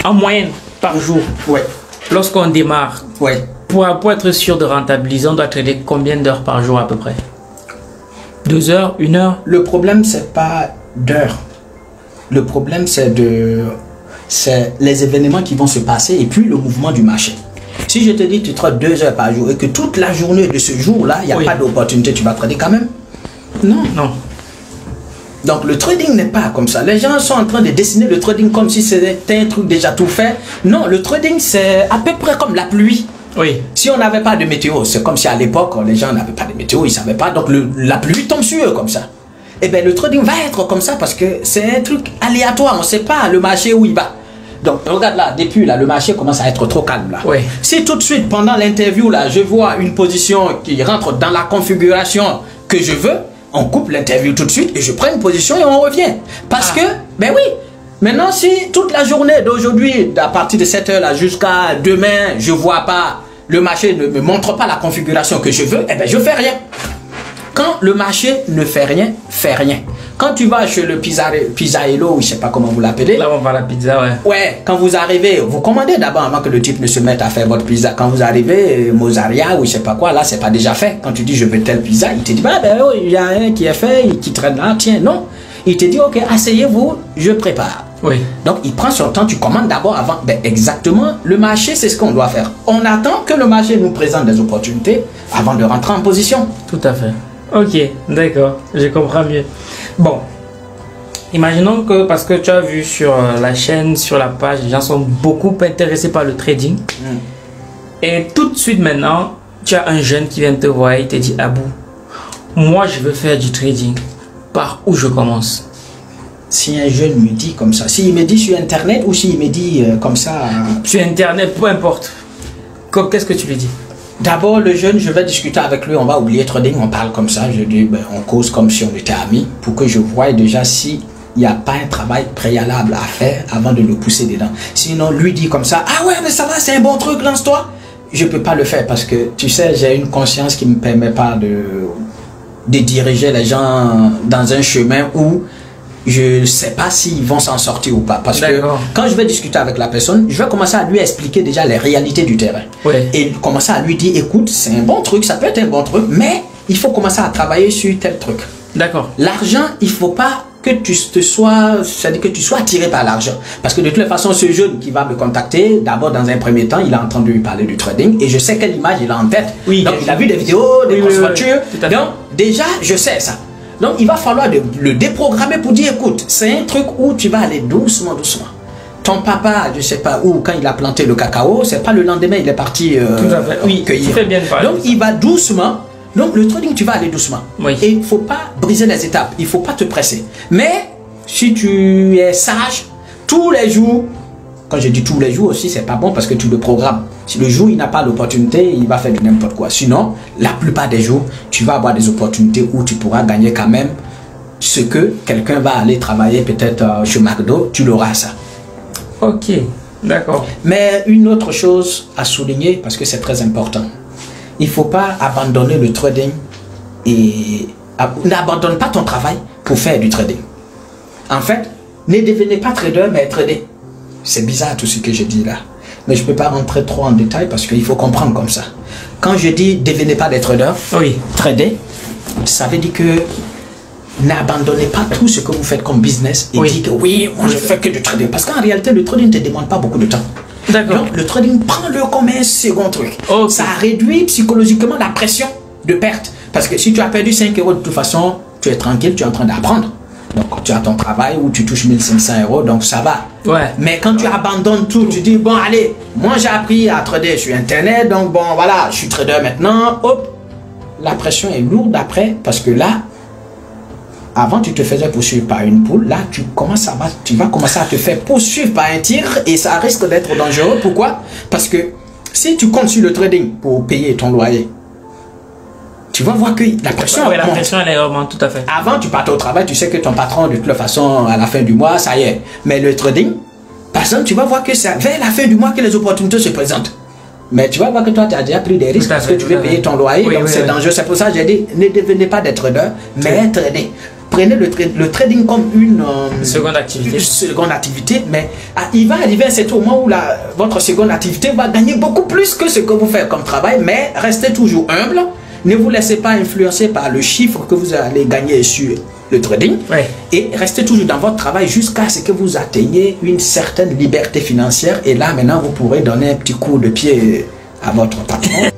en moyenne par jour. Ouais. Lorsqu'on démarre, Ouais. pour être sûr de rentabiliser, on doit trader combien d'heures par jour à peu près? 2 heures, 1 heure? Le problème, c'est pas d'heures. Le problème, c'est les événements qui vont se passer et puis le mouvement du marché. Si je te dis tu trades 2 heures par jour et que toute la journée de ce jour-là, il n'y a pas d'opportunité, tu vas trader quand même? Non. Non. Donc le trading n'est pas comme ça. Les gens sont en train de dessiner le trading comme si c'était un truc déjà tout fait. Non, le trading c'est à peu près comme la pluie. Oui. Si on n'avait pas de météo, c'est comme si à l'époque les gens n'avaient pas de météo, ils ne savaient pas. Donc la pluie tombe sur eux comme ça. Et bien le trading va être comme ça parce que c'est un truc aléatoire. On ne sait pas le marché où il va. Donc regarde là, depuis là, le marché commence à être trop calme là. Oui. Si tout de suite pendant l'interview là, je vois une position qui rentre dans la configuration que je veux, on coupe l'interview tout de suite et je prends une position et on revient. Parce que, ben oui, maintenant si toute la journée d'aujourd'hui, à partir de cette heure là jusqu'à demain, je vois pas, le marché ne me montre pas la configuration que je veux, eh ben je fais rien. Quand le marché ne fait rien, fait rien. Quand tu vas chez le Pizzaello, ou je sais pas comment vous l'appelez. Là, on va à la pizza, ouais. Ouais, quand vous arrivez, vous commandez d'abord avant que le type ne se mette à faire votre pizza. Quand vous arrivez, Mozaria ou je sais pas quoi, là, c'est pas déjà fait. Quand tu dis je veux telle pizza, il te dit, bah, ben, oh, il y a un qui est fait, qui traîne là, tiens, non. Il te dit, ok, asseyez-vous, je prépare. Oui. Donc, il prend son temps, tu commandes d'abord avant. Ben, exactement, le marché, c'est ce qu'on doit faire. On attend que le marché nous présente des opportunités avant de rentrer en position. Tout à fait. Ok, d'accord, je comprends mieux. Bon, imaginons que parce que tu as vu sur la chaîne, sur la page, les gens sont beaucoup intéressés par le trading. Et tout de suite maintenant, tu as un jeune qui vient te voir et te dit, Abou, moi je veux faire du trading. Par où je commence? Si un jeune me dit comme ça, s'il me dit sur Internet ou s'il me dit comme ça... Sur Internet, peu importe. Qu'est-ce que tu lui dis? D'abord, le jeune, je vais discuter avec lui, on va oublier trading, on parle comme ça, je dis, ben, on cause comme si on était amis, pour que je voie déjà s'il n'y a pas un travail préalable à faire avant de le pousser dedans. Sinon, lui dit comme ça, ah ouais, mais ça va, c'est un bon truc, lance-toi. Je ne peux pas le faire parce que, tu sais, j'ai une conscience qui ne me permet pas de diriger les gens dans un chemin où je ne sais pas s'ils vont s'en sortir ou pas. Parce que quand je vais discuter avec la personne, je vais commencer à lui expliquer déjà les réalités du terrain. Ouais. Et commencer à lui dire, écoute, c'est un bon truc, ça peut être un bon truc, mais il faut commencer à travailler sur tel truc. D'accord. L'argent, il ne faut pas que tu sois attiré par l'argent. Parce que de toute façon, ce jeune qui va me contacter, d'abord dans un premier temps, il a entendu parler du trading et je sais quelle image il a en tête. Oui, donc il a vu des vidéos, des grosses voitures. Donc déjà, je sais ça. Donc, il va falloir le déprogrammer pour dire, écoute, c'est un truc où tu vas aller doucement, doucement. Ton papa, je sais pas où, quand il a planté le cacao, c'est pas le lendemain, il est parti cueillir. Très bien parlé. Donc, il va doucement. Donc, le trading, tu vas aller doucement. Oui. Et il ne faut pas briser les étapes. Il ne faut pas te presser. Mais, si tu es sage, tous les jours, quand je dis tous les jours aussi, c'est pas bon parce que tu le programmes. Si le jour il n'a pas l'opportunité, il va faire de n'importe quoi. Sinon, la plupart des jours, tu vas avoir des opportunités où tu pourras gagner quand même ce que quelqu'un va aller travailler peut-être chez McDo, tu l'auras ça. Ok, d'accord. Mais une autre chose à souligner, parce que c'est très important, il ne faut pas abandonner le trading et n'abandonne pas ton travail pour faire du trading. En fait, ne devenez pas trader, mais trader. C'est bizarre tout ce que je dis là. Mais je ne peux pas rentrer trop en détail parce qu'il faut comprendre comme ça. Quand je dis devenez pas des traders, trader, ça veut dire que n'abandonnez pas tout ce que vous faites comme business et dites que oui, moi je fais que du trading. Parce qu'en réalité, le trading ne te demande pas beaucoup de temps. Donc le trading, prends-le comme un second truc. Ça réduit psychologiquement la pression de perte. Parce que si tu as perdu 5 € de toute façon, tu es tranquille, tu es en train d'apprendre. Donc tu as ton travail où tu touches 1500 €, donc ça va. Ouais. Mais quand tu abandonnes tout, tu dis bon allez, moi j'ai appris à trader sur internet, donc bon voilà, je suis trader maintenant, hop, la pression est lourde après parce que là, avant tu te faisais poursuivre par une poule, là tu vas commencer à te faire poursuivre par un tigre et ça risque d'être dangereux. Pourquoi? Parce que si tu comptes sur le trading pour payer ton loyer, tu vas voir que la pression la pression elle est vraiment tout à fait. Avant, tu partais au travail, tu sais que ton patron, de toute façon, à la fin du mois, ça y est. Mais le trading, par exemple, tu vas voir que c'est vers la fin du mois que les opportunités se présentent. Mais tu vas voir que toi, tu as déjà pris des risques parce que tu veux payer ton loyer, donc c'est dangereux. C'est pour ça que j'ai dit, ne devenez pas des traders, mais tradez. prenez le trading comme une seconde activité. Mais il va arriver un certain moment où votre seconde activité va gagner beaucoup plus que ce que vous faites comme travail, mais restez toujours humble. Ne vous laissez pas influencer par le chiffre que vous allez gagner sur le trading. Ouais. Et restez toujours dans votre travail jusqu'à ce que vous atteigniez une certaine liberté financière. Et là, maintenant, vous pourrez donner un petit coup de pied à votre patron.